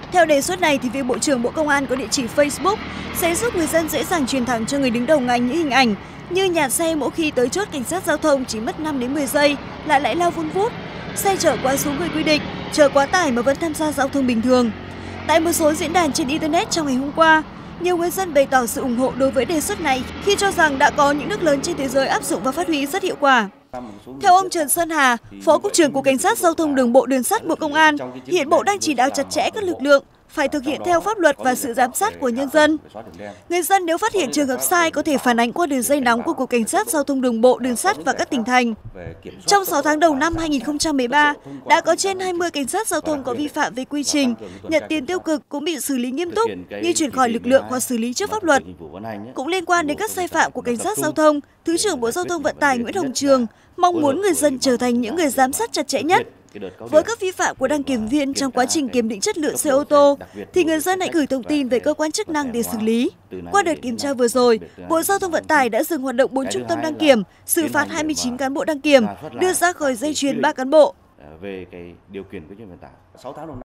Theo đề xuất này, thì việc Bộ trưởng Bộ Công an có địa chỉ Facebook sẽ giúp người dân dễ dàng truyền thẳng cho người đứng đầu ngành những hình ảnh như nhà xe mỗi khi tới chốt cảnh sát giao thông chỉ mất 5 đến 10 giây lại lao vun vút, xe chở quá số người quy định, chở quá tải mà vẫn tham gia giao thông bình thường. Tại một số diễn đàn trên Internet trong ngày hôm qua, nhiều người dân bày tỏ sự ủng hộ đối với đề xuất này khi cho rằng đã có những nước lớn trên thế giới áp dụng và phát huy rất hiệu quả. Theo ông Trần Sơn Hà, Phó Cục trưởng Cục Cảnh sát Giao thông Đường bộ Đường sắt Bộ Công an, hiện Bộ đang chỉ đạo chặt chẽ các lực lượng phải thực hiện theo pháp luật và sự giám sát của nhân dân. Người dân nếu phát hiện trường hợp sai có thể phản ánh qua đường dây nóng của Cục Cảnh sát Giao thông Đường bộ Đường sắt và các tỉnh thành. Trong 6 tháng đầu năm 2013, đã có trên 20 cảnh sát giao thông có vi phạm về quy trình, nhận tiền tiêu cực cũng bị xử lý nghiêm túc như chuyển khỏi lực lượng hoặc xử lý trước pháp luật. Cũng liên quan đến các sai phạm của cảnh sát giao thông, Thứ trưởng Bộ Giao thông Vận tải Nguyễn Hồng Trường mong muốn người dân trở thành những người giám sát chặt chẽ nhất. Với các vi phạm của đăng kiểm viên trong quá trình kiểm định chất lượng xe ô tô, thì người dân hãy gửi thông tin về cơ quan chức năng để xử lý. Qua đợt kiểm tra vừa rồi, Bộ Giao thông Vận tải đã dừng hoạt động 4 trung tâm đăng kiểm, xử phạt 29 cán bộ đăng kiểm, đưa ra khỏi dây chuyền 3 cán bộ.